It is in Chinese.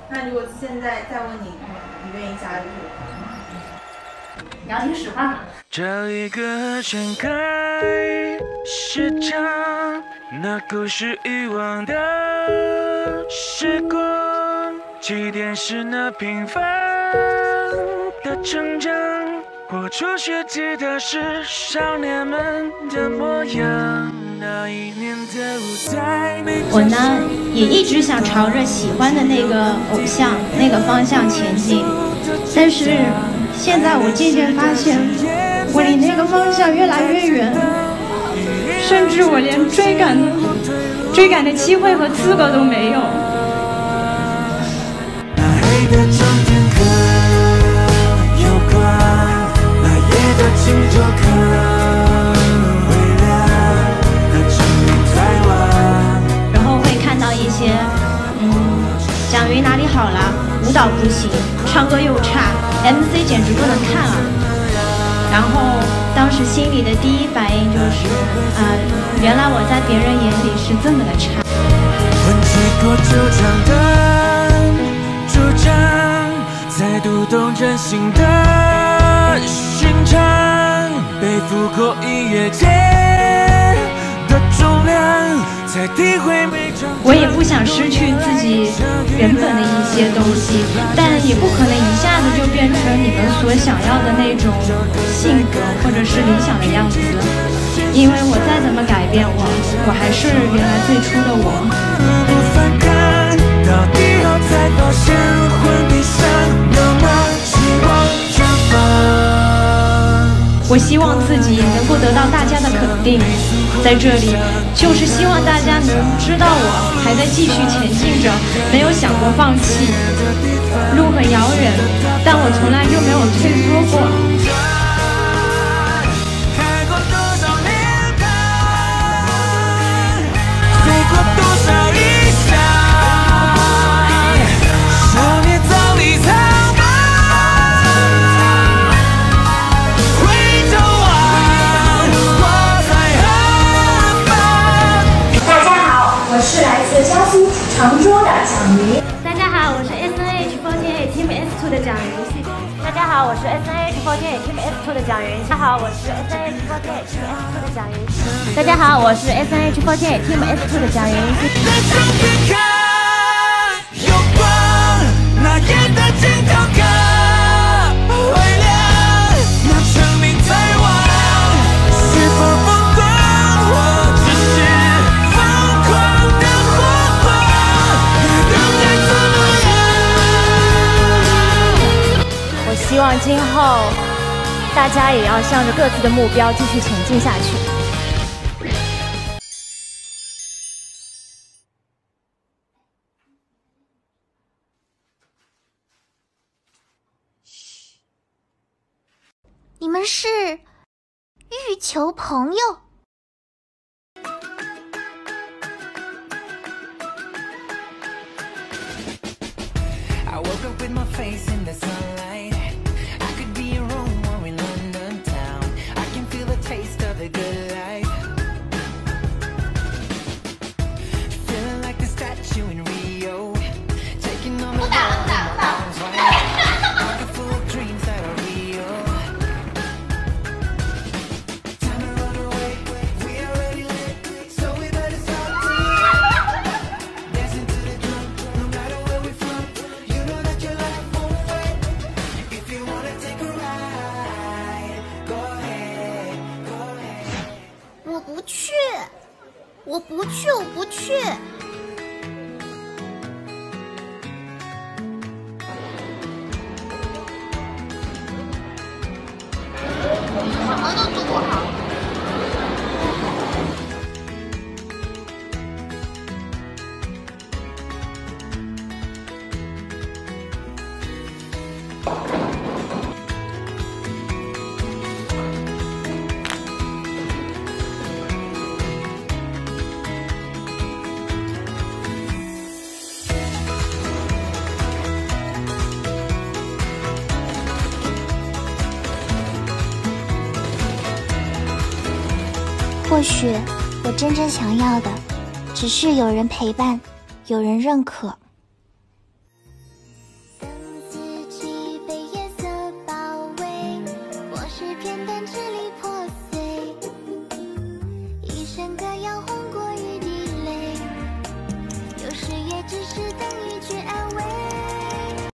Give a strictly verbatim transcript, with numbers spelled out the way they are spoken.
那如果现在再问你，你愿意加入这个团吗？ 你要听实话吗？ 找一个盛开市场，那故事遗忘的时光，起点是那平凡的成长，活出学吉他时少年们的模样。那一年的舞台， 我呢也一直想朝着喜欢的那个偶像那个方向前进，但是现在我渐渐发现，我离那个方向越来越远，甚至我连追赶追赶的机会和资格都没有。 那黑的终点可有光，那夜的尽头可微亮，那证明太晚。 然后会看到一些，嗯，蒋云哪里好了，舞蹈不行，唱歌又差 ，M C 简直不能看了。然后当时心里的第一反应就是，啊、呃，原来我在别人眼里是这么的差。 混迹过球场的主张，再度动真心的寻常，背负过音乐界的重量，才体会每场。 我也不想失去自己原本的一些东西，但也不可能一下子就变成你们所想要的那种性格或者是理想的样子，因为我再怎么改变我，我还是原来最初的我。 不反抗，到底后才发现昏迷上有那希望绽放。 我希望自己能够得到大家的肯定，在这里就是希望大家能知道我还在继续前进着，没有想过放弃。路很遥远，但我从来就没有退缩过。 开过多少年代，飞过多少异乡，少年早已苍白，回头望，我在何方？ 大家好，我是来自江苏常州的蒋云。 大家好，我是 S N H 四十八 Team S 二 的蒋云。大家好，我是 S N H 四十八 Team S 二 的蒋云。大家好，我是 S N H 四十八 Team S 二 的蒋云。大家好，我是 S N H 四十八 Team S 二 的蒋云。 在终点看有光，那夜的尽头可微亮，那证明太晚。是否疯狂，或只是疯狂的火花，都该怎么样？ 我希望今后大家也要向着各自的目标继续前进下去。 你们是欲求朋友。 I woke up with my face in the sunlight. I could be in Rome or in London town. I can feel the taste of the good life. Feeling like a statue in Rio. Taking on the world in my arms wide. Pocket full of dreams that are real. Time to run away. We are already late, so we better stop dancing to the drum. No matter where we're from, you know that your life won't wait. If you wanna take a ride, go ahead, go ahead. 我不去，我不去，我不去。什么都做不好。或许我真正想要的，只是有人陪伴，有人认可。 是等